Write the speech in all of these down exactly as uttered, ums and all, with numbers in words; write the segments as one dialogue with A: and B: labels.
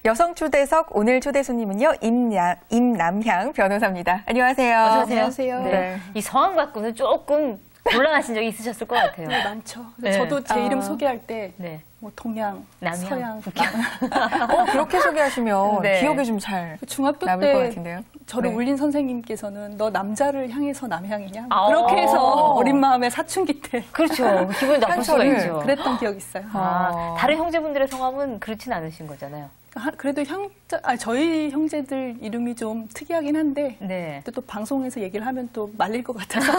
A: 여성 초대석 오늘 초대 손님은요 임남, 임남향 변호사입니다. 안녕하세요.
B: 어서 오세요.
C: 안녕하세요.
B: 네.
A: 네.
B: 이 성함 갖고는 조금 곤란하신 적이 있으셨을 것 같아요.
C: 네, 많죠.
B: 네.
C: 저도 제 이름
A: 아.
C: 소개할 때
B: 네.
C: 뭐 동양,
B: 남양,
C: 서양,
B: 북양.
A: 어, 그렇게 소개하시면
B: 네.
A: 기억이 좀 잘
C: 중학교
A: 남을 것
C: 때
A: 같은데요.
C: 저를
A: 네.
C: 울린 선생님께서는 너 남자를 향해서 남향이냐?
B: 아.
C: 그렇게 해서
A: 어.
C: 어린 마음에 사춘기 때
B: 그렇죠. 기분이 나쁠 수가
A: 한철을
B: 있죠.
C: 그랬던 기억이 있어요.
B: 아,
A: 어.
B: 다른 형제분들의 성함은 그렇진 않으신 거잖아요.
C: 하- 그래도 형자, 아, 저희 형제들 이름이 좀 특이하긴 한데
B: 네.
C: 또, 또 방송에서 얘기를 하면 또 말릴 것 같아서.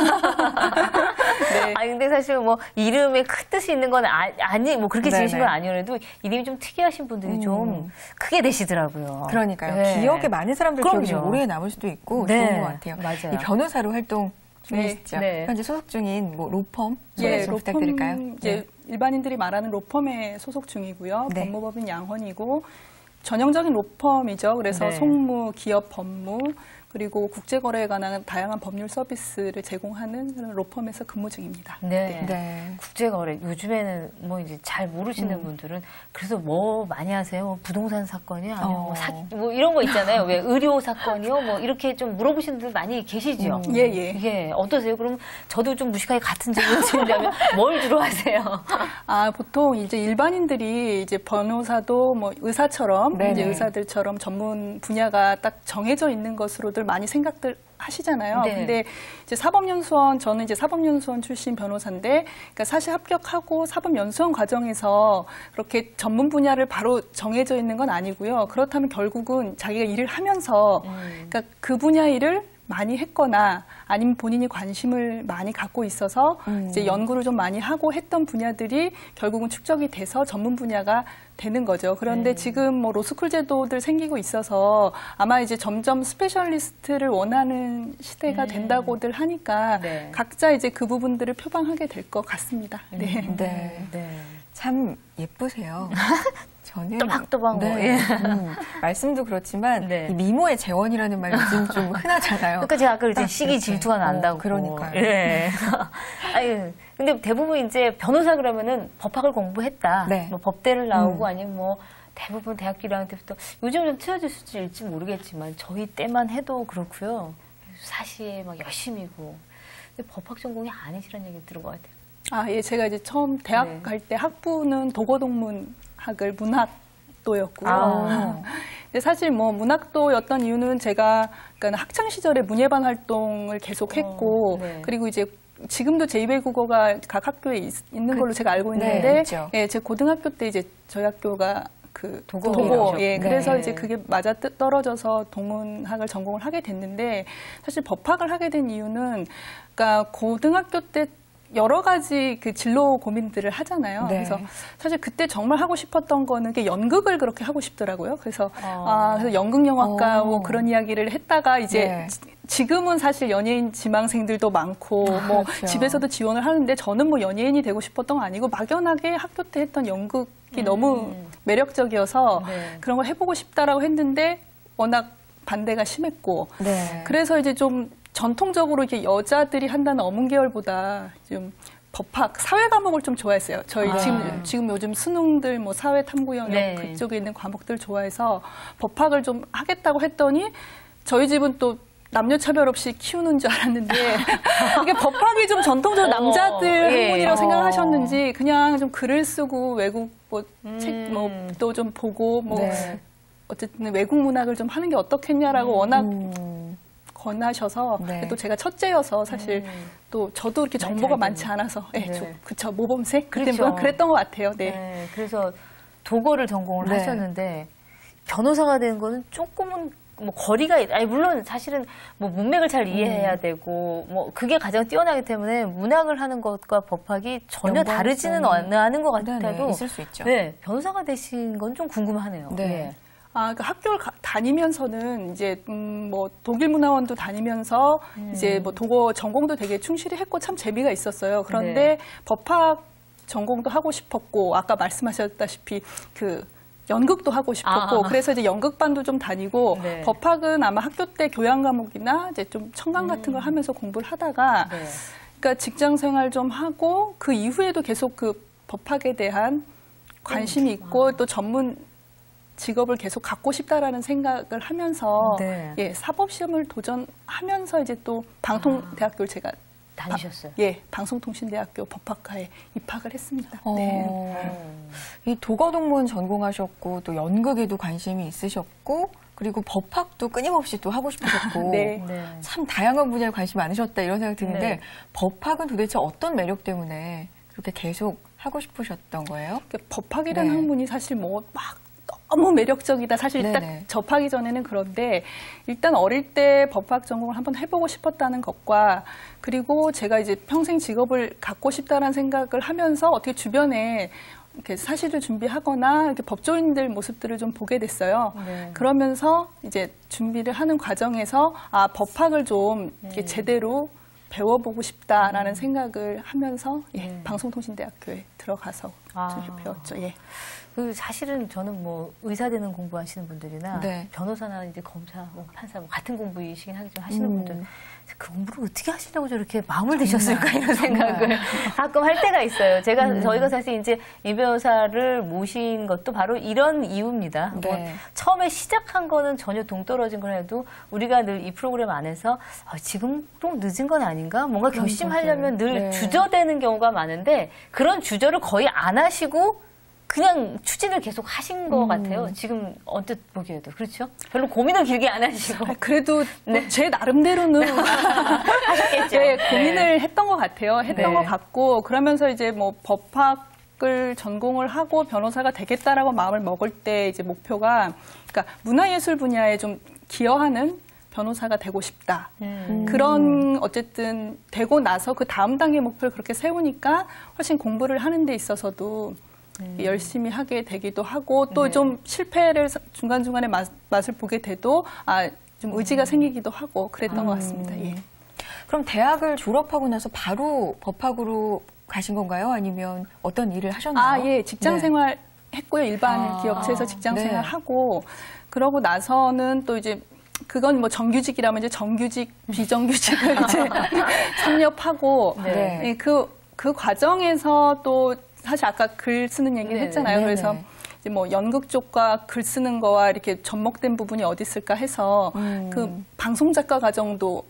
C: 네.
B: 아 근데 사실 뭐 이름에 큰 뜻이 있는 건 아, 아니 뭐 그렇게 지으신
A: 네네.
B: 건 아니어도 이름이 좀 특이하신 분들이
A: 음.
B: 좀 크게 되시더라고요.
A: 그러니까요.
B: 네.
A: 기억에 많은 사람들 기억이 좀
B: 그럼요.
A: 오래 남을 수도 있고
B: 네.
A: 좋은 것 같아요.
B: 맞아요.
A: 이 변호사로 활동 중이시죠.
B: 네. 네.
A: 현재 소속 중인 뭐 로펌 소개
C: 예,
A: 좀
C: 로펌,
A: 부탁드릴까요?
C: 이제
A: 네.
C: 일반인들이 말하는 로펌에 소속 중이고요.
A: 네.
C: 법무법인 양헌이고 전형적인 로펌이죠. 그래서
B: 네.
C: 송무, 기업 법무, 그리고 국제거래에 관한 다양한 법률 서비스를 제공하는 그런 로펌에서 근무 중입니다.
B: 네.
A: 네.
B: 국제거래 요즘에는 뭐 이제 잘 모르시는
A: 음.
B: 분들은 그래서 뭐 많이 하세요? 뭐 부동산 사건이요? 아니면 뭐,
A: 어.
B: 사, 뭐 이런 거 있잖아요. 왜 의료 사건이요? 뭐 이렇게 좀 물어보시는 분들 많이 계시죠.
A: 음.
C: 예, 예.
B: 예, 어떠세요? 그럼 저도 좀 무식하게 같은 질문 드리려면 뭘 주로 하세요?
C: 아, 보통 이제 일반인들이 이제 변호사도 뭐 의사처럼
A: 네네.
C: 이제 의사들처럼 전문 분야가 딱 정해져 있는 것으로들 많이 생각들 하시잖아요.
B: 네.
C: 근데 이제 사법연수원, 저는 이제 사법연수원 출신 변호사인데, 그러니까 사실 합격하고 사법연수원 과정에서 그렇게 전문 분야를 바로 정해져 있는 건 아니고요. 그렇다면 결국은 자기가 일을 하면서,
B: 음.
C: 그러니까 그 분야 일을 많이 했거나 아니면 본인이 관심을 많이 갖고 있어서
A: 음.
C: 이제 연구를 좀 많이 하고 했던 분야들이 결국은 축적이 돼서 전문 분야가 되는 거죠. 그런데
B: 네.
C: 지금 뭐 로스쿨 제도들 생기고 있어서 아마 이제 점점 스페셜리스트를 원하는 시대가
B: 음.
C: 된다고들 하니까
B: 네.
C: 각자 이제 그 부분들을 표방하게 될 것 같습니다. 네.
A: 네.
B: 네.
A: 참 예쁘세요. 저는
B: 또박또박 뭐,
A: 네.
B: 예.
A: 음, 말씀도 그렇지만
B: 네.
A: 이 미모의 재원이라는 말 요즘 좀 흔하잖아요.
B: 그러니까 제가 아까 그랬잖아요.
A: 딱
B: 시기
A: 그렇게.
B: 질투가 난다고.
A: 어, 그러니까요.
B: 예. 아니, 근데 대부분 이제 변호사 그러면은 법학을 공부했다.
A: 네.
B: 뭐 법대를 나오고
A: 음.
B: 아니면 뭐 대부분 대학교 일 학년 때부터 요즘 좀 틀어졌을지 모르겠지만 저희 때만 해도 그렇고요. 사시에 막 열심히고. 근데 법학 전공이 아니시라는 얘기 들은 것 같아요.
C: 아, 예, 제가 이제 처음 대학
B: 네.
C: 갈 때 학부는 도고동문학을 문학도였고요.
B: 아.
C: 근데 사실 뭐 문학도였던 이유는 제가 그러니까 학창 시절에 문예반 활동을 계속했고
B: 어, 네.
C: 그리고 이제 지금도 제이베이 국어가 각 학교에 있, 는 걸로 제가 알고
A: 네,
C: 있는데,
A: 있죠.
C: 예, 제 고등학교 때 이제 저희 학교가 그
B: 도고
C: 도고, 예,
A: 네.
C: 그래서 이제 그게 맞아 뜨- 떨어져서 동문학을 전공을 하게 됐는데 사실 법학을 하게 된 이유는 그러니까 고등학교 때 여러 가지 그 진로 고민들을 하잖아요.
A: 네.
C: 그래서 사실 그때 정말 하고 싶었던 거는 게 연극을 그렇게 하고 싶더라고요. 그래서
B: 어.
C: 아, 그래서 연극영화과
A: 어.
C: 뭐 그런 이야기를 했다가 이제
A: 네.
C: 지- 지금은 사실 연예인 지망생들도 많고 뭐
A: 그렇죠.
C: 집에서도 지원을 하는데 저는 뭐 연예인이 되고 싶었던 거 아니고 막연하게 학교 때 했던 연극이
B: 음.
C: 너무 매력적이어서
B: 네.
C: 그런 걸 해보고 싶다라고 했는데 워낙 반대가 심했고
A: 네.
C: 그래서 이제 좀 전통적으로 이렇게 여자들이 한다는 어문계열보다 좀 법학, 사회 과목을 좀 좋아했어요. 저희
B: 아.
C: 지금 지금 요즘 수능들 뭐 사회 탐구 영역
B: 네.
C: 그쪽에 있는 과목들 좋아해서 법학을 좀 하겠다고 했더니 저희 집은 또 남녀 차별 없이 키우는 줄 알았는데 이게 법학이 좀 전통적으로
B: 어,
C: 남자들
B: 예.
C: 학문이라고
A: 어.
C: 생각하셨는지 그냥 좀 글을 쓰고 외국 뭐
B: 음.
C: 책 뭐 또 좀 보고 뭐
A: 네.
C: 어쨌든 외국 문학을 좀 하는 게 어떻겠냐라고
B: 음.
C: 워낙
A: 음,
C: 권하셔서
A: 네.
C: 또 제가 첫째여서 사실
B: 음.
C: 또 저도 이렇게
B: 말
C: 정보가
B: 잘
C: 많지
B: 듣는.
C: 않아서 예,
B: 네.
C: 저, 그쵸 모범생 그때
B: 그렇죠.
C: 뭐 그랬던 것 같아요. 네.
B: 네, 그래서 도거를 전공을
A: 네.
B: 하셨는데 변호사가 되는 거는 조금은 뭐 거리가 있- 아니 물론 사실은 뭐 문맥을 잘 이해해야
A: 음.
B: 되고 뭐 그게 가장 뛰어나기 때문에 문학을 하는 것과 법학이 전혀
A: 연관성이-
B: 다르지는 않은 것
A: 네,
B: 같아도
A: 네, 있을 수 있죠.
B: 네, 변호사가 되신 건 좀 궁금하네요.
A: 네.
B: 예.
C: 아, 그 학교를 가- 다니면서는 이제 음, 뭐 독일 문화원도 다니면서
B: 음.
C: 이제 뭐 독어 전공도 되게 충실히 했고 참 재미가 있었어요. 그런데
B: 네. 법학
C: 전공도 하고 싶었고 아까 말씀하셨다시피 그 연극도 하고 싶었고
B: 아.
C: 그래서 이제 연극반도 좀 다니고
B: 네.
C: 법학은 아마 학교 때 교양 과목이나 이제 좀 청강 같은 걸 하면서 공부를 하다가
B: 네.
C: 그러니까 직장 생활 좀 하고 그 이후에도 계속 그 법학에 대한 관심이 있고 또 전문 직업을 계속 갖고 싶다라는 생각을 하면서
B: 네.
C: 예, 사법 시험을 도전하면서 이제 또 방통대학교를 제가
B: 다니셨어요?
C: 바, 예, 방송통신대학교 법학과에 입학을 했습니다.
A: 어,
C: 네.
A: 이 도거동문 전공하셨고 또 연극에도 관심이 있으셨고 그리고 법학도 끊임없이 또 하고 싶으셨고
C: 네.
B: 네.
A: 참 다양한 분야에 관심이 많으셨다 이런 생각이 드는데
B: 네.
A: 법학은 도대체 어떤 매력 때문에 그렇게 계속 하고 싶으셨던 거예요?
C: 법학이라는
A: 네.
C: 학문이 사실 뭐 막 너무 매력적이다. 사실 딱
A: 네네.
C: 접하기 전에는 그런데 일단 어릴 때 법학 전공을 한번 해보고 싶었다는 것과 그리고 제가 이제 평생 직업을 갖고 싶다는 생각을 하면서 어떻게 주변에 이렇게 사실을 준비하거나 이렇게 법조인들 모습들을 좀 보게 됐어요.
B: 네.
C: 그러면서 이제 준비를 하는 과정에서 아 법학을 좀 이렇게
B: 음.
C: 제대로 배워보고 싶다라는 음. 생각을 하면서 예,
B: 음.
C: 방송통신대학교에 들어가서
B: 아.
C: 좀 배웠죠. 예.
B: 그 사실은 저는 뭐 의사 되는 공부하시는 분들이나
A: 네.
B: 변호사나 이제 검사, 뭐 판사 뭐 같은 공부이시긴 하겠지만 하시는
A: 음.
B: 분들 그 공부를 어떻게 하시려고 저렇게 마음을 드셨을까 이런 생각을 가끔 할 때가 있어요. 제가
A: 음.
B: 저희가 사실 이제 이 변호사를 모신 것도 바로 이런 이유입니다.
A: 네.
B: 뭐 처음에 시작한 거는 전혀 동떨어진 걸 해도 우리가 늘 이 프로그램 안에서 아, 지금 또 늦은 건 아닌가? 뭔가 결심하려면 늘
A: 네.
B: 주저되는 경우가 많은데 그런 주저를 거의 안 하시고 그냥 추진을 계속 하신 것
A: 음.
B: 같아요. 지금 언뜻 보기에도. 그렇죠? 별로 고민을 길게 안 하시고.
C: 아, 그래도
B: 네.
C: 뭐 제 나름대로는
B: 하셨겠죠.
C: 네, 고민을 했던 것 같아요. 했던
B: 네.
C: 것 같고 그러면서 이제 뭐 법학을 전공을 하고 변호사가 되겠다라고 마음을 먹을 때 이제 목표가 그러니까 문화예술 분야에 좀 기여하는 변호사가 되고 싶다.
B: 음.
C: 그런 어쨌든 되고 나서 그 다음 단계 목표를 그렇게 세우니까 훨씬 공부를 하는 데 있어서도 음. 열심히 하게 되기도 하고 또 좀 네. 실패를 중간중간에 맛, 맛을 보게 돼도 아, 좀 의지가 음. 생기기도 하고 그랬던 음. 것 같습니다. 예.
A: 그럼 대학을 졸업하고 나서 바로 법학으로 가신 건가요? 아니면 어떤 일을 하셨나요?
C: 아, 예. 직장
A: 네.
C: 생활 했고요. 일반
A: 아,
C: 기업체에서 직장
A: 네.
C: 생활 하고 그러고 나서는 또 이제 그건 뭐 정규직이라면 이제 정규직, 비정규직을 이제 섭렵하고
A: 네.
C: 예, 그, 그 과정에서 또 사실 아까 글 쓰는 얘기를
B: 네네.
C: 했잖아요.
A: 네네.
C: 그래서 이제 뭐 연극 쪽과 글 쓰는 거와 이렇게 접목된 부분이 어디 있을까 해서
A: 음.
C: 그 방송 작가 과정도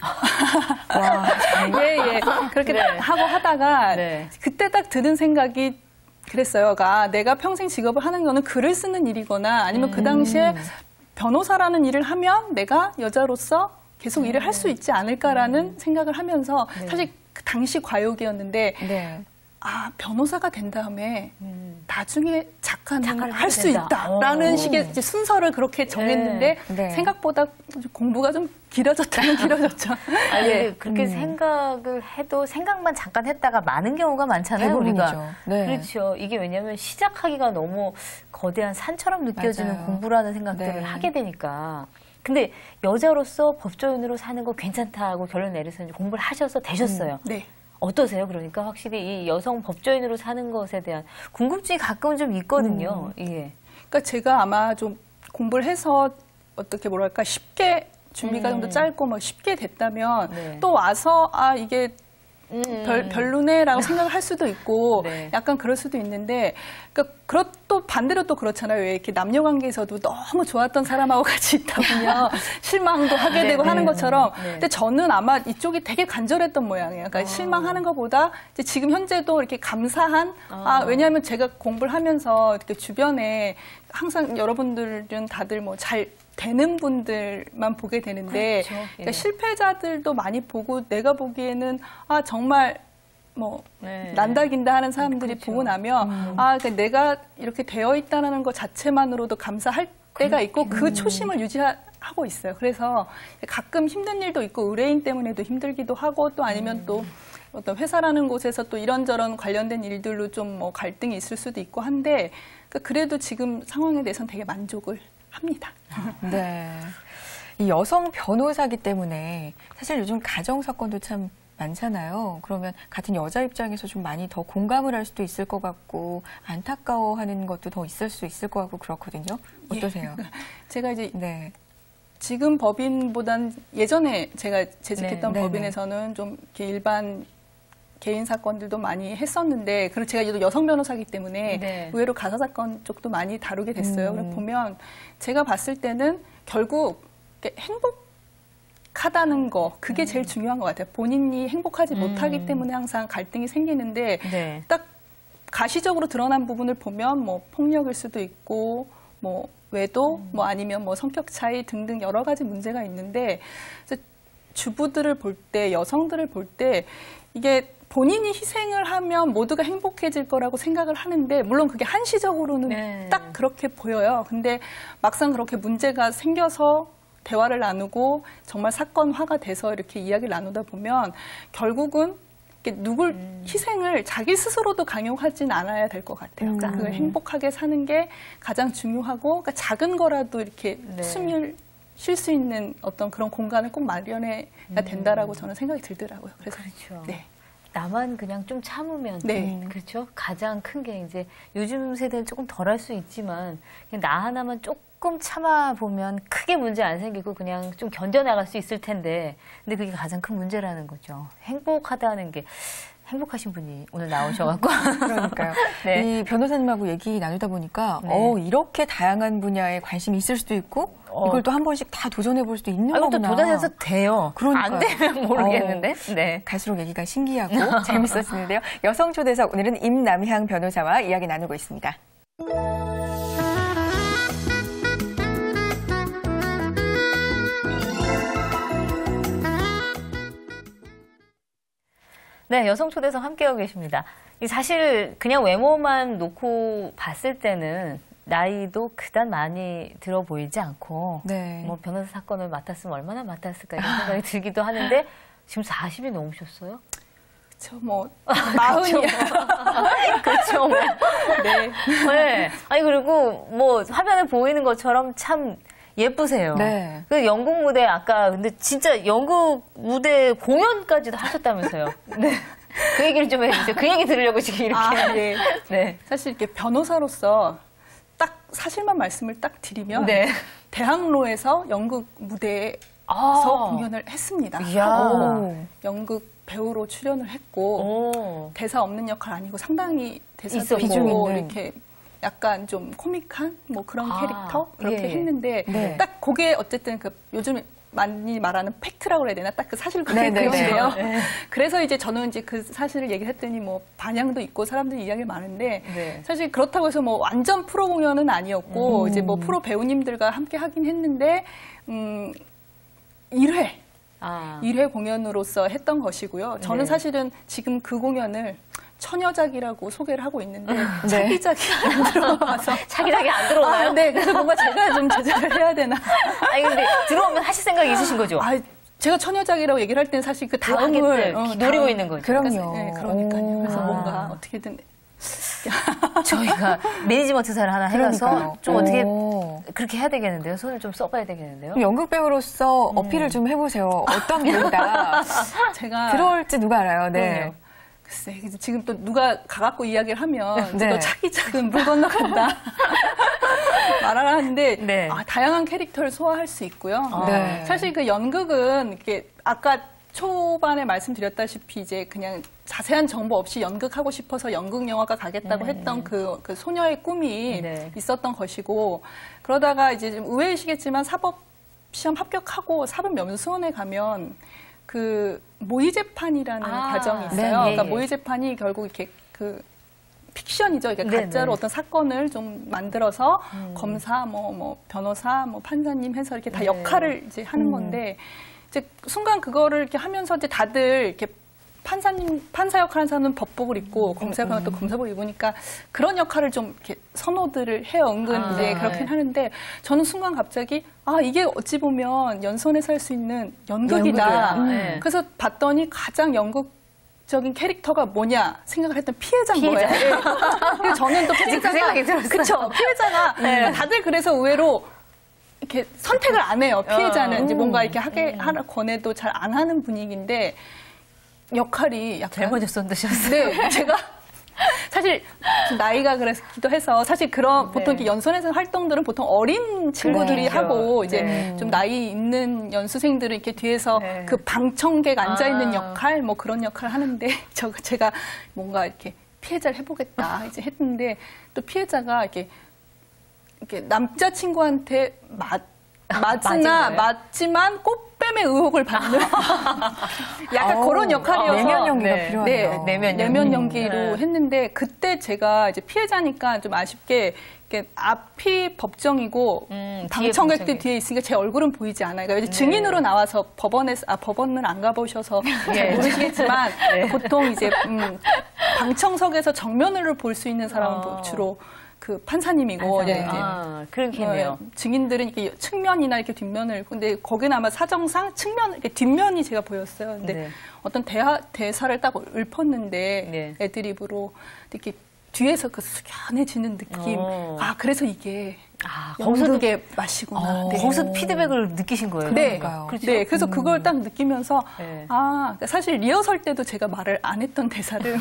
A: 와,
C: 예, 예. 그렇게
B: 네.
C: 하고 하다가
B: 네.
C: 그때 딱 드는 생각이 그랬어요. 아, 내가 평생 직업을 하는 거는 글을 쓰는 일이거나 아니면 그 당시에
A: 음.
C: 변호사라는 일을 하면 내가 여자로서 계속
B: 네.
C: 일을 할 수 있지 않을까라는
B: 음.
C: 생각을 하면서
B: 네.
C: 사실 그 당시 과욕이었는데
A: 네.
C: 아, 변호사가 된 다음에
B: 음.
C: 나중에 작가는
B: 작가를
C: 할 수
B: 하게 된다.
C: 있다라는
B: 오.
C: 식의 이제 순서를 그렇게 정했는데
A: 네. 네.
C: 생각보다 공부가 좀 길어졌다면 길어졌죠.
B: 아니,
C: 예.
B: 그렇게
A: 음.
B: 생각을 해도 생각만 잠깐 했다가 많은 경우가 많잖아요,
A: 대부분이죠.
B: 우리가.
A: 네.
B: 그렇죠. 이게 왜냐하면 시작하기가 너무 거대한 산처럼 느껴지는
A: 맞아요.
B: 공부라는 생각들을
A: 네.
B: 하게 되니까. 근데 여자로서 법조인으로 사는 거 괜찮다고 결론 내려서 이제 공부를 하셔서 되셨어요.
C: 네.
B: 어떠세요? 그러니까 확실히 이 여성 법조인으로 사는 것에 대한 궁금증이 가끔은 좀 있거든요.
C: 음.
B: 예.
C: 그러니까 제가 아마 좀 공부를 해서 어떻게 뭐랄까 쉽게 준비가 좀 더
B: 음.
C: 짧고 뭐 쉽게 됐다면
B: 네.
C: 또 와서 아 이게
B: 음.
C: 별, 별로네라고 생각을 할 수도 있고
B: 네.
C: 약간 그럴 수도 있는데 그러니까 그렇, 또 반대로 또 그렇잖아요. 왜 이렇게 남녀 관계에서도 너무 좋았던 사람하고 같이 있다 보면 실망도 하게
B: 네,
C: 되고
B: 네,
C: 하는 것처럼
B: 네.
C: 근데 저는 아마 이쪽이 되게 간절했던 모양이에요. 그러니까
B: 어.
C: 실망하는 것보다 이제 지금 현재도 이렇게 감사한 아,
B: 어.
C: 왜냐하면 제가 공부를 하면서 이렇게 주변에 항상 여러분들은 다들 뭐 잘 되는 분들만 보게 되는데
B: 그렇죠. 예.
C: 그러니까 실패자들도 많이 보고 내가 보기에는 아 정말 뭐
B: 네.
C: 난다긴다 하는 사람들이
B: 그렇죠.
C: 보고 나면
A: 음.
C: 아 그러니까 내가 이렇게 되어 있다는 것 자체만으로도 감사할 때가 있고 그 초심을 유지하고 있어요. 그래서 가끔 힘든 일도 있고 의뢰인 때문에도 힘들기도 하고 또 아니면
B: 음.
C: 또 어떤 회사라는 곳에서 또 이런저런 관련된 일들로 좀 뭐 갈등이 있을 수도 있고 한데 그러니까 그래도 지금 상황에 대해서는 되게 만족을 합니다.
A: 네. 이 여성 변호사기 때문에 사실 요즘 가정 사건도 참 많잖아요. 그러면 같은 여자 입장에서 좀 많이 더 공감을 할 수도 있을 것 같고 안타까워하는 것도 더 있을 수 있을 것 같고 그렇거든요. 어떠세요?
C: 예. 제가 이제
A: 네.
C: 지금 법인보단 예전에 제가 재직했던
A: 네.
C: 법인에서는 좀 이렇게 일반 개인 사건들도 많이 했었는데, 그리고 제가 또 여성 변호사이기 때문에
B: 네.
C: 의외로 가사 사건 쪽도 많이 다루게 됐어요.
A: 음.
C: 그래서 보면 제가 봤을 때는 결국 행복하다는 거, 그게 제일 중요한 것 같아요. 본인이 행복하지
B: 음.
C: 못하기 때문에 항상 갈등이 생기는데
B: 네.
C: 딱 가시적으로 드러난 부분을 보면 뭐 폭력일 수도 있고 뭐 외도,
B: 음.
C: 뭐 아니면 뭐 성격 차이 등등 여러 가지 문제가 있는데, 주부들을 볼 때, 여성들을 볼 때 이게 본인이 희생을 하면 모두가 행복해질 거라고 생각을 하는데, 물론 그게 한시적으로는
B: 네.
C: 딱 그렇게 보여요. 근데 막상 그렇게 문제가 생겨서 대화를 나누고 정말 사건화가 돼서 이렇게 이야기를 나누다 보면 결국은 누굴
B: 음.
C: 희생을 자기 스스로도 강요하진 않아야 될 것 같아요.
A: 음.
C: 그러니까 그 행복하게 사는 게 가장 중요하고, 그러니까 작은 거라도 이렇게
B: 네.
C: 숨을 쉴 수 있는 어떤 그런 공간을 꼭 마련해야 된다라고
B: 음.
C: 저는 생각이 들더라고요. 그래서
B: 그렇죠.
C: 네.
B: 나만 그냥 좀 참으면
C: 네.
B: 그렇죠. 가장 큰 게 이제 요즘 세대는 조금 덜할 수 있지만 그냥 나 하나만 조금 참아 보면 크게 문제 안 생기고 그냥 좀 견뎌나갈 수 있을 텐데, 근데 그게 가장 큰 문제라는 거죠. 행복하다는 게. 행복하신 분이 오늘 나오셔갖고.
A: 그러니까요.
B: 네.
A: 이 변호사님하고 얘기 나누다 보니까
B: 네.
A: 어, 이렇게 다양한 분야에 관심이 있을 수도 있고
B: 어.
A: 이걸 또 한 번씩 다 도전해 볼 수도 있는
B: 아, 이것도
A: 거구나.
B: 도전해서 돼요.
A: 그러니까요.
B: 안 되면 모르겠는데.
A: 어,
B: 네.
A: 갈수록 얘기가 신기하고 재밌었는데요. 여성 초대석 오늘은 임남향 변호사와 이야기 나누고 있습니다.
B: 네, 여성 초대석 함께하고 계십니다. 이 사실 그냥 외모만 놓고 봤을 때는 나이도 그단 많이 들어 보이지 않고,
A: 네.
B: 뭐 변호사 사건을 맡았으면 얼마나 맡았을까 이런 생각이 들기도 하는데, 지금 사십이 넘으셨어요?
C: 그렇죠. 뭐 마흔이
B: 그렇죠.
C: 네.
B: 네. 아니 그리고 뭐 화면에 보이는 것처럼 참 예쁘세요.
A: 네.
B: 그 연극 무대 아까 근데 진짜 연극 무대 공연까지도 하셨다면서요. 네. 그 얘기를 좀 해주세요. 그 얘기 들으려고 지금 이렇게.
C: 아, 네.
B: 네.
C: 사실 이렇게 변호사로서 딱 사실만 말씀을 딱 드리면,
B: 네.
C: 대학로에서 연극 무대에서
B: 아.
C: 공연을 했습니다.
B: 이야.
C: 하고 연극 배우로 출연을 했고,
B: 오.
C: 대사 없는 역할 아니고 상당히 대사도
B: 있었고.
A: 비중
C: 있고
A: 있는.
C: 이렇게 약간 좀 코믹한 뭐 그런
B: 아,
C: 캐릭터 그렇게
B: 예.
C: 했는데,
A: 네.
C: 딱 그게 어쨌든 그 요즘 많이 말하는 팩트라고 해야 되나, 딱 그 사실
A: 네, 네,
C: 그건데요.
B: 네.
C: 그래서 이제 저는 이제 그 사실을 얘기했더니 뭐 반향도 있고 사람들이 이야기가 많은데,
B: 네.
C: 사실 그렇다고 해서 뭐 완전 프로 공연은 아니었고,
A: 음.
C: 이제 뭐 프로 배우님들과 함께 하긴 했는데, 음, 일 회
B: 아.
C: 일 회 공연으로서 했던 것이고요. 저는
B: 네.
C: 사실은 지금 그 공연을 처녀작이라고 소개를 하고 있는데,
A: 네.
C: 차기작이 안 들어와서.
B: 차기작이 안 들어오나요?
C: 아, 네. 그래서 뭔가 제가 좀 제작을 해야 되나.
B: 아니 근데 들어오면 하실 생각이 있으신 거죠?
C: 아, 제가 처녀작이라고 얘기를 할 때는 사실 그 다음을
B: 하겠대.
C: 어,
B: 노리고
C: 다음-
B: 있는 거죠.
A: 그럼요.
C: 네, 그러니까요. 그래서
B: 오.
C: 뭔가 어떻게든.
B: 저희가 매니지먼트사를 하나 해서
A: 그러니까요.
B: 좀 어떻게
A: 오.
B: 그렇게 해야 되겠는데요. 손을 좀 써봐야 되겠는데요.
A: 그럼 연극 배우로서
B: 음.
A: 어필을 좀 해보세요. 어떤 배우다
C: 제가.
A: 들어올지 누가 알아요. 네.
B: 그럼요.
C: 글쎄, 지금 또 누가 가갖고 이야기를 하면,
A: 네.
C: 너 차기작은 물 건너간다. 말을 하는데,
B: 네.
C: 아, 다양한 캐릭터를 소화할 수 있고요.
B: 아.
A: 네.
C: 사실 그 연극은, 이렇게 아까 초반에 말씀드렸다시피 이제 그냥 자세한 정보 없이 연극하고 싶어서 연극 영화가 가겠다고
B: 음.
C: 했던 그, 그 소녀의 꿈이
B: 네.
C: 있었던 것이고, 그러다가 이제 좀 의외이시겠지만 사법 시험 합격하고 사법연수원에 가면 그 모의재판이라는
B: 아.
C: 과정이 있어요.
B: 네, 예,
C: 그러니까
B: 예.
C: 모의재판이 결국 이렇게 그 픽션이죠. 그러니까
B: 네,
C: 가짜로
B: 네.
C: 어떤 사건을 좀 만들어서
B: 음.
C: 검사, 뭐, 뭐, 변호사, 뭐, 판사님 해서 이렇게 다
B: 네.
C: 역할을 이제 하는
A: 음.
C: 건데, 이제 순간 그거를 이렇게 하면서 이제 다들 이렇게 판사님, 판사 역할 하는 사람은 법복을 입고,
B: 음.
C: 검사 역할은 또 검사복을 입으니까 그런 역할을 좀 이렇게 선호들을 해요. 은근
B: 아,
C: 이제 그렇긴
B: 네.
C: 하는데, 저는 순간 갑자기, 아, 이게 어찌 보면 연선에서 할 수 있는 연극이다.
B: 연극이다. 네.
C: 그래서 봤더니 가장 연극적인 캐릭터가 뭐냐 생각을 했던 피해자인
B: 피해자.
C: 거예요. 예. 그래서 저는 또
B: 그
C: 피해자가
B: 생각이 들었어요.
C: 그쵸. 피해자가
B: 네.
C: 다들 그래서 의외로 이렇게 선택을 안 해요. 피해자는
B: 어.
C: 이제 뭔가 이렇게
B: 음.
C: 하게 하라 권해도 잘 안 하는 분위기인데 역할이 약간
B: 잘못을 쏜 듯이었어요.
C: 네, 제가 사실 좀 나이가 그래서기도 해서 사실 그런 보통
B: 네.
C: 이렇게 연수원에서 활동들은 보통 어린 친구들이
B: 그렇죠.
C: 하고 이제
B: 네.
C: 좀 나이 있는 연수생들은 이렇게 뒤에서
B: 네.
C: 그 방청객 앉아 있는
B: 아.
C: 역할 뭐 그런 역할을 하는데 저 제가 뭔가 이렇게 피해자를 해보겠다 이제 했는데 또 피해자가 이렇게 이렇게 남자친구한테 맞 맞으나
B: 맞은 거예요?
C: 맞지만 꽃뱀의 의혹을 받는 약간
A: 아우,
C: 그런 역할이어서
A: 내면 연기가
B: 네.
A: 필요하네요.
C: 네,
B: 내면
C: 내면
B: 연기.
C: 연기로
B: 네.
C: 했는데 그때 제가 이제 피해자니까 좀 아쉽게 이렇게 앞이 법정이고
B: 음, 뒤에
C: 방청객들
B: 방청객.
C: 뒤에 있으니까 제 얼굴은 보이지 않아요. 그러니까 증인으로 나와서 법원에 아 법원은 안 가보셔서 잘
B: 네.
C: 모르시겠지만 보통 이제 음, 방청석에서 정면으로 볼 수 있는 사람은
B: 어.
C: 주로 그 판사님이고 이제 이제
B: 아, 그렇겠네요.
C: 어, 증인들은 이렇게 측면이나 이렇게 뒷면을 근데 거기는 아마 사정상 측면 이렇게 뒷면이 제가 보였어요. 근데
B: 네.
C: 어떤 대하, 대사를 딱 읊었는데
B: 네.
C: 애드립으로 이렇게 뒤에서 그 숙연해지는 느낌.
B: 어.
C: 아 그래서 이게
B: 아, 거기서
C: 연극의 맛이구나.
A: 어.
C: 네.
B: 거기서 피드백을 느끼신 거예요.
C: 네,
A: 그러니까요.
B: 그렇죠?
C: 네, 그래서 그걸 딱 느끼면서
B: 네.
C: 아 그러니까 사실 리허설 때도 제가 말을 안 했던 대사를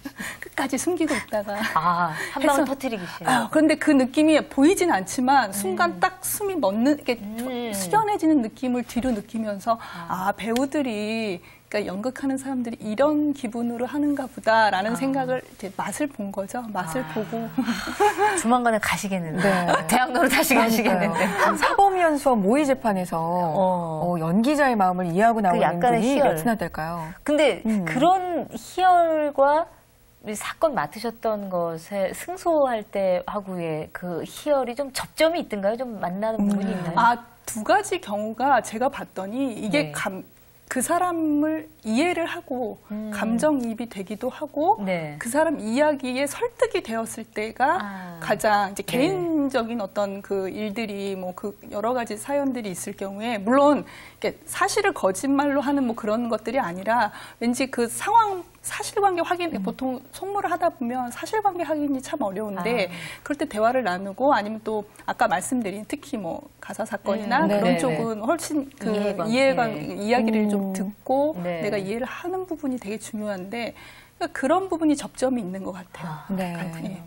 C: 끝까지 숨기고 있다가
B: 아, 한 방울
C: 해서-
B: 터뜨리기 싫어.
C: 아, 그런데 그 느낌이 보이진 않지만 순간 딱 숨이 멎는 이렇게
B: 음.
C: 숙연해지는 느낌을 뒤로 느끼면서 아, 배우들이 그러니까 연극하는 사람들이 이런 기분으로 하는가 보다라는 생각을 이제 맛을 본 거죠. 맛을
B: 아.
C: 보고
B: 조만간에 가시겠는데.
A: 네.
B: 대학로로 다시 가시겠는데.
A: 그러니까요. 사법연수원 모의 재판에서
B: 어.
A: 어, 연기자의 마음을 이해하고 나오는
B: 약간의
A: 분이
B: 희열.
A: 몇이나 될까요?
B: 근데
A: 음.
B: 그런 희열과 이 사건 맡으셨던 것에 승소할 때 하고의 그 희열이 좀 접점이 있던가요? 좀 만나는 부분이 있나요?
C: 아, 두 가지 경우가 제가 봤더니 이게
B: 네.
C: 감, 그 사람을 이해를 하고
B: 음.
C: 감정이입이 되기도 하고
B: 네.
C: 그 사람 이야기에 설득이 되었을 때가
B: 아.
C: 가장 이제
B: 네.
C: 개인적인 어떤 그 일들이 뭐 그 여러 가지 사연들이 있을 경우에 물론 이렇게 사실을 거짓말로 하는 뭐 그런 것들이 아니라 왠지 그 상황 사실관계 확인
B: 음.
C: 보통 송무를 하다 보면 사실관계 확인이 참 어려운데
B: 아.
C: 그럴 때 대화를 나누고 아니면 또 아까 말씀드린 특히 뭐 가사 사건이나
B: 음,
C: 그런
B: 네네네.
C: 쪽은 훨씬 그
B: 이해관,
C: 이해관
B: 네.
C: 이야기를 좀
A: 음.
C: 듣고
B: 네.
C: 내가 이해를 하는 부분이 되게 중요한데 그러니까 그런 부분이 접점이 있는 것 같아요.
B: 아,
A: 네.
C: 예.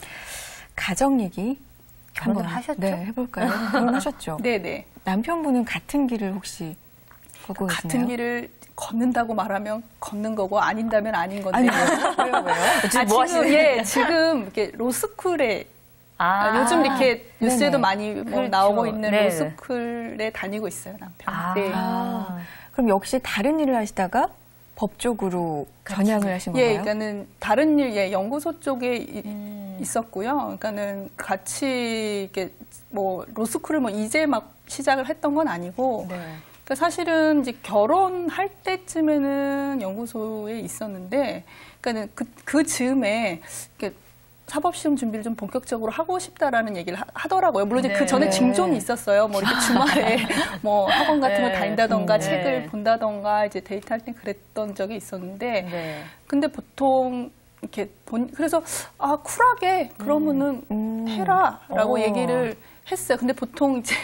A: 가정 얘기
B: 결혼을
A: 한번,
B: 하셨죠?
A: 네, 해볼까요? 결혼하셨죠?
C: 네네.
A: 남편분은 같은 길을 혹시 걷고 계시나요?
C: 같은 길을 걷는다고 말하면 걷는 거고 아닌다면 아닌 건데.
A: 아니, 왜요, 왜요?
B: 지금
C: 아,
B: 뭐
C: 지금,
B: 하시는
C: 예, 지금 이렇게 로스쿨에
B: 아,
C: 요즘 이렇게 뉴스에도
A: 네네.
C: 많이 뭐
B: 그렇죠.
C: 나오고 있는
B: 네.
C: 로스쿨에 다니고 있어요, 남편.
B: 아.
C: 네.
A: 아, 그럼 역시 다른 일을 하시다가 법 쪽으로 전향을 하신 건가요?
C: 예, 그러니까는 다른 일, 예, 연구소 쪽에 이-
B: 음.
C: 있었고요. 그러니까는 같이 이렇게 뭐 로스쿨을 뭐 이제 막 시작을 했던 건 아니고,
B: 네.
C: 그러니까 사실은 이제 결혼할 때쯤에는 연구소에 있었는데, 그러니까는 그, 그 즈음에 이렇게 사법시험 준비를 좀 본격적으로 하고 싶다라는 얘기를 하, 더라고요 물론 이제
B: 네.
C: 그 전에 징종이 있었어요. 뭐 이렇게 주말에 뭐 학원 같은 걸
B: 네.
C: 다닌다던가
B: 음,
C: 책을
B: 네.
C: 본다던가 이제 데이트할 때 그랬던 적이 있었는데,
B: 네.
C: 근데 보통 이렇게 본 그래서 아 쿨하게 그러면은
A: 음.
C: 해라라고
B: 어.
C: 얘기를 했어요. 근데 보통 이제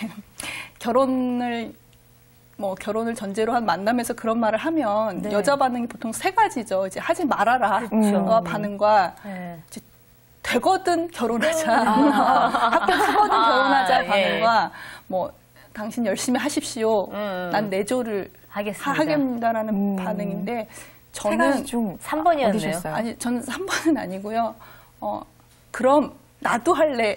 C: 결혼을 뭐 결혼을 전제로 한 만남에서 그런 말을 하면
B: 네.
C: 여자 반응이 보통 세 가지죠. 이제 하지 말아라
B: 그렇죠.
C: 가 반응과
B: 네.
C: 되거든 결혼하자, 합격하거든 결혼하자
B: 아, 예.
C: 반응과 뭐 당신 열심히 하십시오.
B: 음.
C: 난 내조를
B: 하겠습니다.
C: 하- 하겠다라는
A: 음.
C: 반응인데
A: 세
C: 저는
A: 가지 중
B: 삼 번이었네요.
A: 어디셨어요?
C: 아니, 저는 삼 번은 아니고요. 어, 그럼 나도 할래.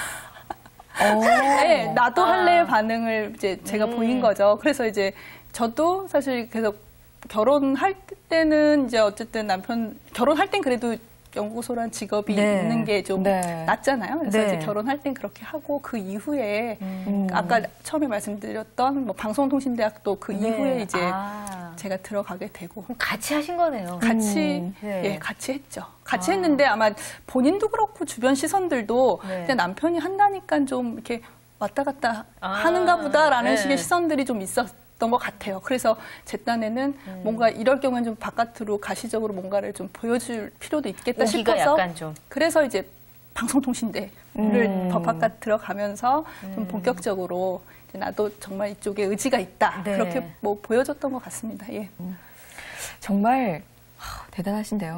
A: 어.
C: 네, 나도
B: 아.
C: 할래의 반응을 이제 제가
B: 음.
C: 보인 거죠. 그래서 이제 저도 사실 계속 결혼할 때는 이제 어쨌든 남편, 결혼할 땐 그래도 연구소란 직업이
B: 네.
C: 있는 게 좀
A: 네.
C: 낫잖아요. 그래서
B: 네.
C: 이제 결혼할 땐 그렇게 하고 그 이후에
A: 음.
C: 아까 처음에 말씀드렸던 뭐 방송통신대학도 그
B: 네.
C: 이후에 이제
B: 아.
C: 제가 들어가게 되고
B: 그럼 같이 하신 거네요.
C: 같이
A: 음,
B: 네.
C: 예 같이 했죠. 같이
B: 아.
C: 했는데 아마 본인도 그렇고 주변 시선들도
B: 네.
C: 그냥 남편이 한다니까 좀 이렇게 왔다 갔다
B: 아.
C: 하는가 보다라는
B: 네.
C: 식의 시선들이 좀 있었던 것 같아요. 그래서 제 딴에는
B: 음.
C: 뭔가 이럴 경우는 좀 바깥으로 가시적으로 뭔가를 좀 보여줄 필요도 있겠다
B: 오기가
C: 싶어서
B: 약간 좀.
C: 그래서 이제 방송통신대를
A: 음.
C: 더 바깥 들어가면서
B: 음.
C: 좀 본격적으로 이제 나도 정말 이쪽에 의지가 있다
B: 네.
C: 그렇게 뭐 보여줬던 것 같습니다. 예.
A: 정말 하, 대단하신데요.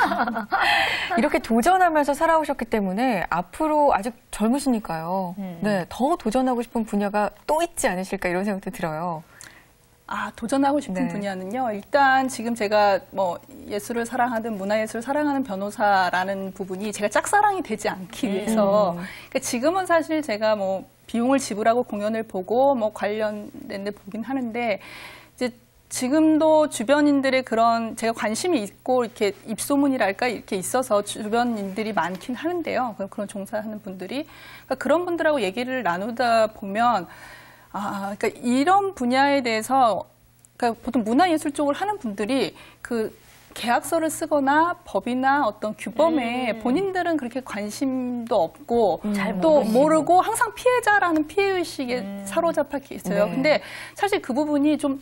A: 이렇게 도전하면서 살아오셨기 때문에 앞으로 아직 젊으시니까요.
B: 음.
A: 네, 더 도전하고 싶은 분야가 또 있지 않으실까 이런 생각도 들어요.
C: 아, 도전하고 싶은
A: 네.
C: 분야는요. 일단 지금 제가 뭐 예술을 사랑하든 문화예술을 사랑하는 변호사라는 부분이 제가 짝사랑이 되지 않기 위해서
A: 음.
C: 그러니까 지금은 사실 제가 뭐 비용을 지불하고 공연을 보고 뭐 관련된 데 보긴 하는데 이제 지금도 주변인들의 그런 제가 관심이 있고 이렇게 입소문이랄까 이렇게 있어서 주변인들이 많긴 하는데요. 그런 종사하는 분들이 그러니까 그런 분들하고 얘기를 나누다 보면 아, 그러니까 이런 분야에 대해서 그러니까 보통 문화예술 쪽을 하는 분들이 그 계약서를 쓰거나 법이나 어떤 규범에
B: 음.
C: 본인들은 그렇게 관심도 없고
B: 잘
C: 또
B: 모르시고.
C: 모르고 항상 피해자라는 피해의식에
B: 음.
C: 사로잡혀 있어요.
A: 네.
C: 근데 사실 그 부분이 좀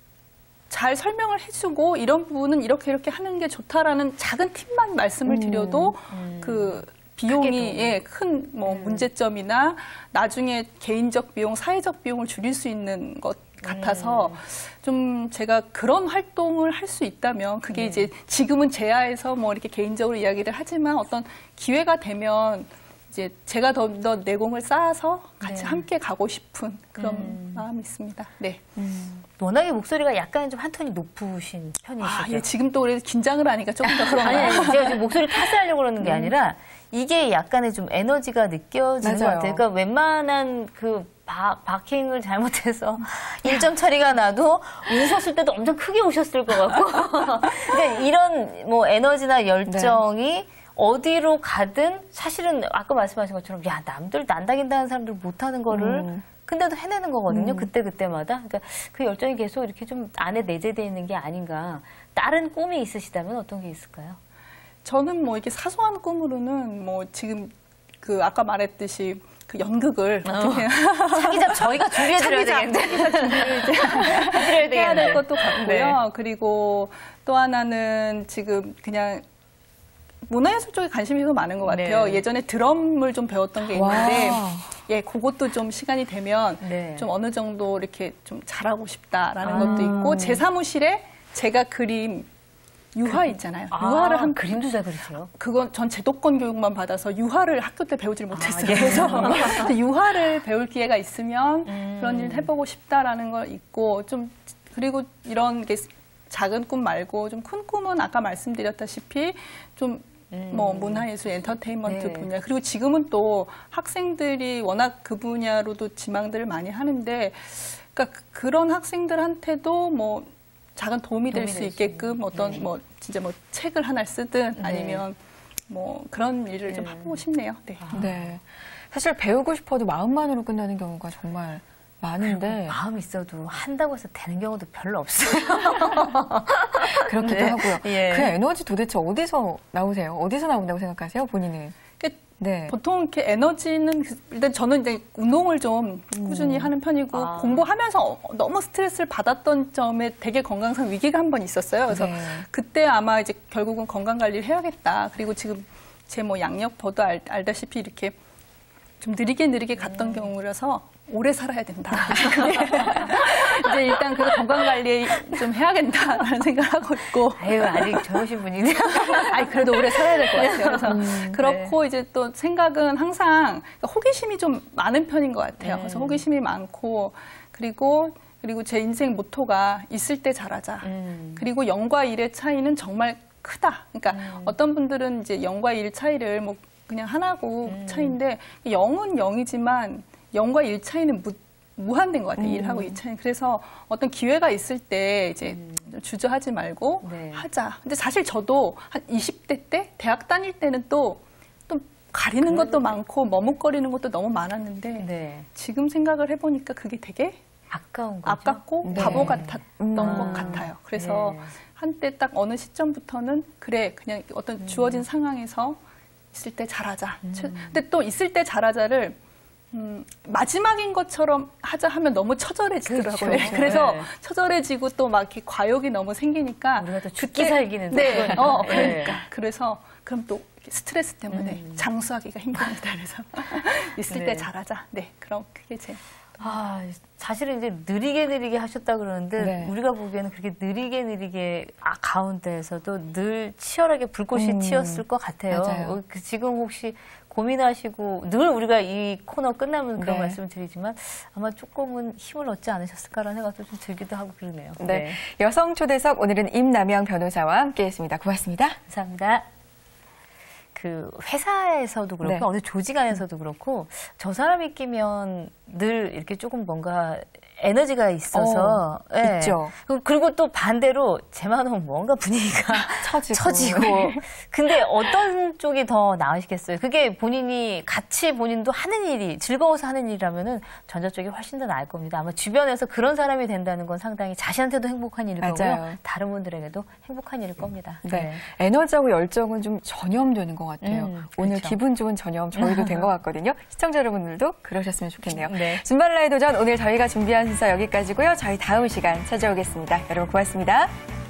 C: 잘 설명을 해주고 이런 부분은 이렇게 이렇게 하는 게 좋다라는 작은 팁만 말씀을 드려도
B: 음.
C: 그 비용이
B: 크게도.
C: 예, 큰 뭐
B: 음.
C: 문제점이나 나중에 개인적 비용, 사회적 비용을 줄일 수 있는 것 같아서
B: 음.
C: 좀 제가 그런 활동을 할 수 있다면 그게
B: 네.
C: 이제 지금은 제야에서 뭐 이렇게 개인적으로 이야기를 하지만 어떤 기회가 되면 이제 제가 더, 더 내공을 쌓아서 같이
B: 네.
C: 함께 가고 싶은 그런
B: 음.
C: 마음이 있습니다. 네.
B: 워낙에 목소리가 약간 좀 한 톤이 높으신 편이시죠?
C: 아, 예, 지금 또 그래서 긴장을 하니까 조금 더 그런
B: 아니,
C: 거예요.
B: 아니, 제가 지금 목소리 탓을 하려고 그러는 게 아니라 이게 약간의 좀 에너지가 느껴지는 것
A: 맞아요.
B: 같아요. 그러니까 웬만한 그 바, 바킹을 잘못해서 일점 처리가 나도 웃었을 때도 엄청 크게 웃었을 것 같고. 그러니까 이런 뭐 에너지나 열정이
A: 네.
B: 어디로 가든 사실은 아까 말씀하신 것처럼 야, 남들 난다긴다는 사람들 못하는 거를
A: 음.
B: 근데도 해내는 거거든요.
A: 음.
B: 그때그때마다. 그러니까 그 열정이 계속 이렇게 좀 안에 내재되어 있는 게 아닌가. 다른 꿈이 있으시다면 어떤 게 있을까요?
C: 저는 뭐 이렇게 사소한 꿈으로는 뭐 지금 그 아까 말했듯이 그 연극을
B: 어.
C: 어떻게
B: 차기작 저희가 준비해드려야 되겠는데. 해드려야
C: 해야 될
B: 되겠네.
C: 것도 같고요.
B: 네.
C: 그리고 또 하나는 지금 그냥 문화예술 쪽에 관심이 더 많은 것 같아요.
B: 네.
C: 예전에 드럼을 좀 배웠던 게 있는데
A: 와.
C: 예, 그것도 좀 시간이 되면
B: 네.
C: 좀 어느 정도 이렇게 좀 잘하고 싶다라는
B: 아.
C: 것도 있고 제 사무실에 제가 그림 유화 있잖아요. 유화를 한
B: 그림도 잘 그리세요.
C: 그건 전 제도권 교육만 받아서 유화를 학교 때 배우질 못했어요.
B: 예.
C: 그래서 유화를 배울 기회가 있으면
B: 음.
C: 그런 일 해보고 싶다라는 거 있고 좀 그리고 이런 게 작은 꿈 말고 좀 큰 꿈은 아까 말씀드렸다시피 좀 뭐
B: 음.
C: 문화예술, 엔터테인먼트
B: 네.
C: 분야 그리고 지금은 또 학생들이 워낙 그 분야로도 지망들을 많이 하는데 그러니까 그런 학생들한테도 뭐 작은 도움이 될
B: 도움이
C: 수
B: 될 수
C: 있게끔
B: 있는.
C: 어떤
B: 네.
C: 뭐 진짜 뭐 책을 하나를 쓰든
B: 네.
C: 아니면 뭐 그런 일을 좀
B: 네.
C: 해보고 싶네요. 네.
A: 네. 사실 배우고 싶어도 마음만으로 끝나는 경우가 정말 많은데
B: 마음 있어도 한다고 해서 되는 경우도 별로 없어요.
A: 그렇기도
B: 네.
A: 하고요.
B: 예.
A: 그 에너지 도대체 어디서 나오세요? 어디서 나온다고 생각하세요, 본인은?
C: 그러니까
A: 네.
C: 보통 이렇게 에너지는 그- 일단 저는 이제 운동을 좀 꾸준히 하는 편이고
B: 아.
C: 공부하면서 어- 너무 스트레스를 받았던 점에 되게 건강상 위기가 한 번 있었어요. 그래서
A: 네.
C: 그때 아마 이제 결국은 건강 관리를 해야겠다. 그리고 지금 제 뭐 양력버도 알, 알다시피 이렇게 좀 느리게 느리게 갔던 경우라서 오래 살아야 된다. 이제 일단 그 건강 관리 좀 해야겠다라는 생각하고 있고.
B: 아유, 아직 젊으신 분이네요.
C: 아니 그래도 오래 살아야 될 것 같아요. 그래서
B: 음,
C: 그렇고
B: 네.
C: 이제 또 생각은 항상 호기심이 좀 많은 편인 것 같아요. 그래서
B: 음.
C: 호기심이 많고 그리고 그리고 제 인생 모토가 있을 때 잘하자.
B: 음.
C: 그리고 영과 일의 차이는 정말 크다. 그러니까
B: 음.
C: 어떤 분들은 이제 영과 일 차이를 뭐 그냥 하나고
B: 음.
C: 차이인데 영은 영이지만 영과 일 차이는 무, 무한된 것 같아요.
A: 음.
C: 일하고 일 차이는. 그래서 어떤 기회가 있을 때 이제 주저하지 말고
B: 음. 네.
C: 하자. 근데 사실 저도 한 이십 대 때 대학 다닐 때는 또, 또 가리는 것도 많고 머뭇거리는 것도 너무 많았는데
B: 네.
C: 지금 생각을 해보니까 그게 되게
B: 아까운 거죠.
C: 아깝고
A: 네.
C: 바보 같았던
A: 음.
C: 것 같아요. 그래서
B: 네.
C: 한때 딱 어느 시점부터는 그래 그냥 어떤
B: 음.
C: 주어진 상황에서 있을 때 잘하자. 최- 근데 또 있을 때 잘하자를 음, 마지막인 것처럼 하자 하면 너무 처절해지더라고요.
B: 그렇죠.
C: 네, 그래서
B: 네.
C: 처절해지고 또 막 이렇게 과욕이 너무 생기니까
B: 우리가 또 죽기 살기는
C: 네,
B: 또
C: 어,
B: 네.
C: 그러니까 그래서 그럼 또 이렇게 스트레스 때문에
B: 음.
C: 장수하기가 힘듭니다. 그래서 있을
B: 네.
C: 때 잘하자. 네, 그럼 그게 제
B: 아, 사실은 이제 느리게 느리게 하셨다 그러는데
A: 네.
B: 우리가 보기에는 그렇게 느리게 느리게 아, 가운데에서도 늘 치열하게 불꽃이
A: 음,
B: 튀었을 것 같아요.
A: 맞아요.
B: 어, 그 지금 혹시 고민하시고 늘 우리가 이 코너 끝나면 그런
A: 네.
B: 말씀을 드리지만 아마 조금은 힘을 얻지 않으셨을까라는 생각도 좀 들기도 하고 그러네요.
A: 네. 여성 초대석 오늘은 임남영 변호사와 함께했습니다. 고맙습니다.
B: 감사합니다. 그 회사에서도 그렇고
A: 네.
B: 어느 조직 안에서도 그렇고 저 사람이 끼면 늘 이렇게 조금 뭔가 에너지가 있어서
A: 어, 있죠.
B: 그리고 또 반대로 제만 오면 뭔가 분위기가
A: 처지고.
B: 처지고. 근데 어떤 쪽이 더 나으시겠어요? 그게 본인이 같이 본인도 하는 일이 즐거워서 하는 일이라면은 전자 쪽이 훨씬 더 나을 겁니다. 아마 주변에서 그런 사람이 된다는 건 상당히 자신한테도 행복한 일일
A: 맞아요.
B: 거고요. 다른 분들에게도 행복한 일일 겁니다.
A: 네. 에너지하고 열정은 좀 전염되는 것 같아요.
B: 음,
A: 오늘
B: 그렇죠.
A: 기분 좋은 전염 저희도 된 것 같거든요. 시청자 여러분들도 그러셨으면 좋겠네요.
B: 네.
A: 줌발라의 도전 오늘 저희가 준비한 순서 여기까지고요. 저희 다음 시간 찾아오겠습니다. 여러분 고맙습니다.